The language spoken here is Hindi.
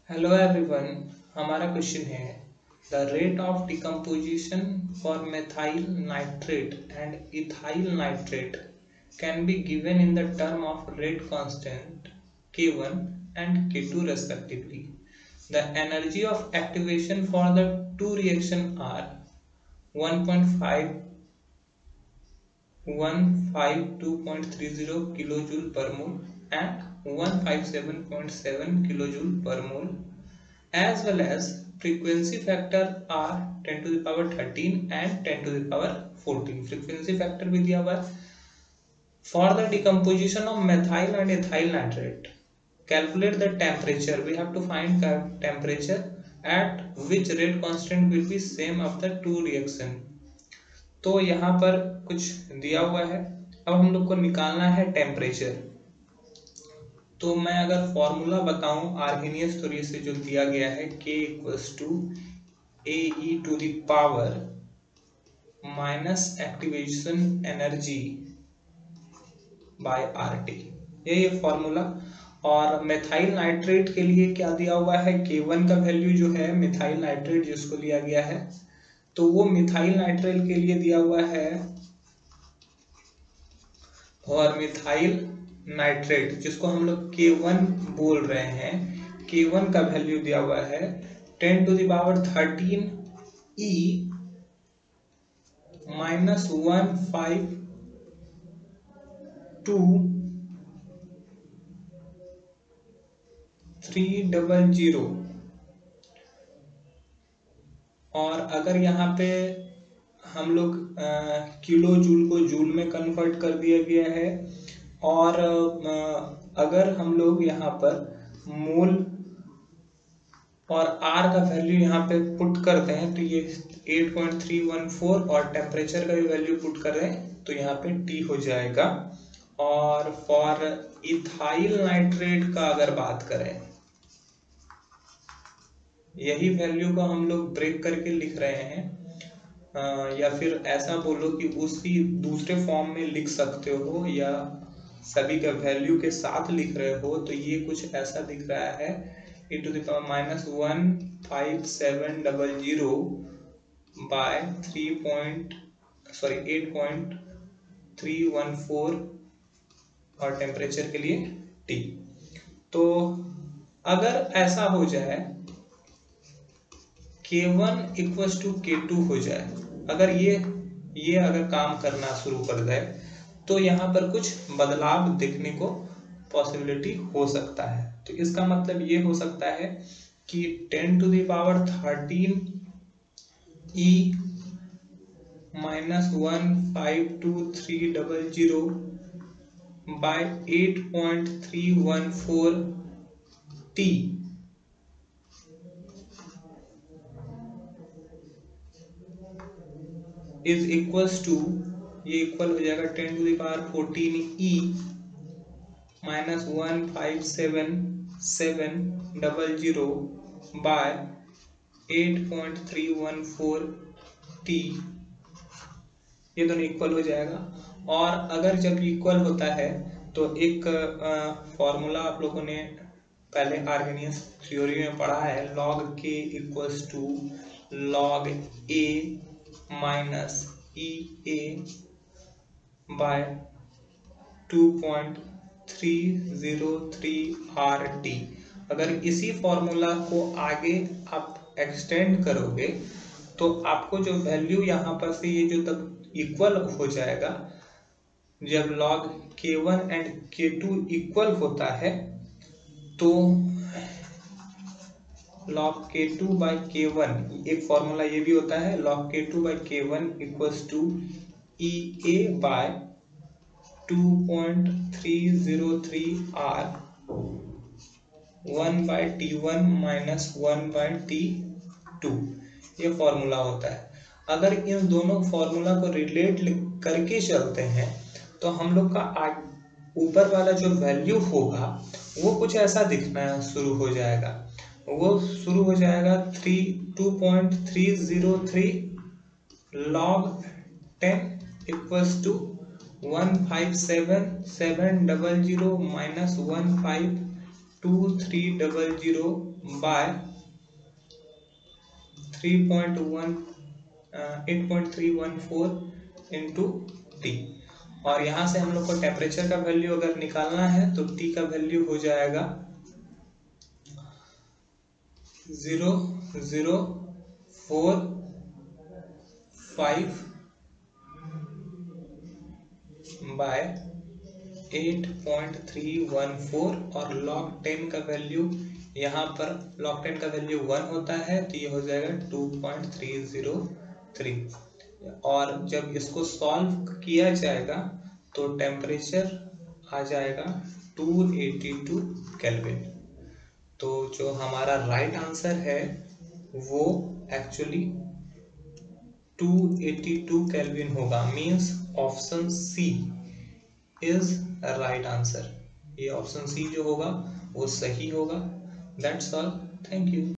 Hello everyone. हमारा क्वेश्चन है the rate of decomposition for methyl nitrate and ethyl nitrate can be given in the term of rate constant K1 and K2 respectively. The energy of activation for the two reactions are 1.5 152.30 kilojoule per mole and 157.7 kilojoule per mole, as well as frequency factor are 10 to the power 13 and 10 to the power 14. Frequency factor भी दिया हुआ है. For the decomposition of methyl and ethyl nitrate, calculate the temperature. We have to find temperature at which rate constant will be same of the two reaction. तो यहाँ पर कुछ दिया हुआ है. अब हम लोग को निकालना है टेम्परेचर. तो मैं अगर फॉर्मूला बताऊं आर्हेनियस थ्योरी से जो दिया गया है K equals to AE to the power minus activation energy by RT, ये फॉर्मूला. और मेथाइल नाइट्रेट के लिए क्या दिया हुआ है, K1 का वैल्यू जो है मिथाइल नाइट्रेट जिसको लिया गया है, तो वो मिथाइल नाइट्रेट के लिए दिया हुआ है. और मिथाइल नाइट्रेट जिसको हम लोग K1 बोल रहे हैं, K1 का वैल्यू दिया हुआ है 10 to the power 13 E minus 152,300. और अगर यहाँ पे हम लोग किलो जूल को जूल में कन्वर्ट कर दिया गया है, और अगर हम लोग यहाँ पर मोल और आर का वैल्यू यहाँ पे पुट करते हैं तो ये 8.314, और टेम्परेचर का भी वैल्यू पुट कर रहे हैं तो यहाँ पे T हो जाएगा. और फॉर इथाइल नाइट्रेट का अगर बात करें, यही वैल्यू को हम लोग ब्रेक करके लिख रहे हैं, या फिर ऐसा बोलो कि उसी दूसरे फॉर्म में लिख सकते हो, या सभी का वैल्यू के साथ लिख रहे हो, तो ये कुछ ऐसा दिख रहा है e to the power minus 15700 by 8.314, और टेम्परेचर के लिए T. तो अगर ऐसा हो जाए K1 इक्वल्स टू K2 हो जाए, अगर ये अगर काम करना शुरू कर दे, तो यहाँ पर कुछ बदलाव देखने को पॉसिबिलिटी हो सकता है. तो इसका मतलब ये हो सकता है कि 10 to the power 13 E minus 152,300 by 8.314 T is equals to, ये इक्वल हो जाएगा 10 to the power 14 E minus 157,700 by 8.314 T. ये दोनों इक्वल हो जाएगा. और अगर जब इक्वल होता है तो एक फॉर्मूला आप लोगों ने पहले आर्हेनियस थ्योरी में पढ़ा है, log K equals to log A minus EA by 2.303 RT. अगर इसी फॉर्मूला को आगे आप एक्सटेंड करोगे तो आपको जो वैल्यू यहाँ पर से ये जो तक इक्वल हो जाएगा, जब log K1 and K2 equal होता है तो log K2 बाई K1, एक फॉर्मूला ये भी होता है, log K2 by K1 equals to EA by 2.303 R 1 by T1 minus 1 by T2, ये फॉर्मूला होता है. अगर इन दोनों फॉर्मूला को रिलेट करके चलते हैं तो हम लोग का ऊपर वाला जो वैल्यू होगा वो कुछ ऐसा दिखना शुरू हो जाएगा. वो शुरू हो जाएगा 2.303 log 10 equals to 157,700 minus 152 2300 by 8.314 into T. और यहाँ से हम लोग को टेम्परेचर का वैल्यू अगर निकालना है तो टी का वैल्यू हो जाएगा 0.045 बाय 8.314 और log 10 का वैल्यू यहाँ पर log 10 का वैल्यू 1 होता है तो ये हो जाएगा 2.303। और जब इसको सॉल्व किया जाएगा तो टेम्परेचर आ जाएगा 282 केल्विन। तो जो हमारा राइट आंसर है वो एक्चुअली 282 केल्विन होगा। Means option C is right answer. ये ऑप्शन सी जो होगा वो सही होगा। That's all. Thank you.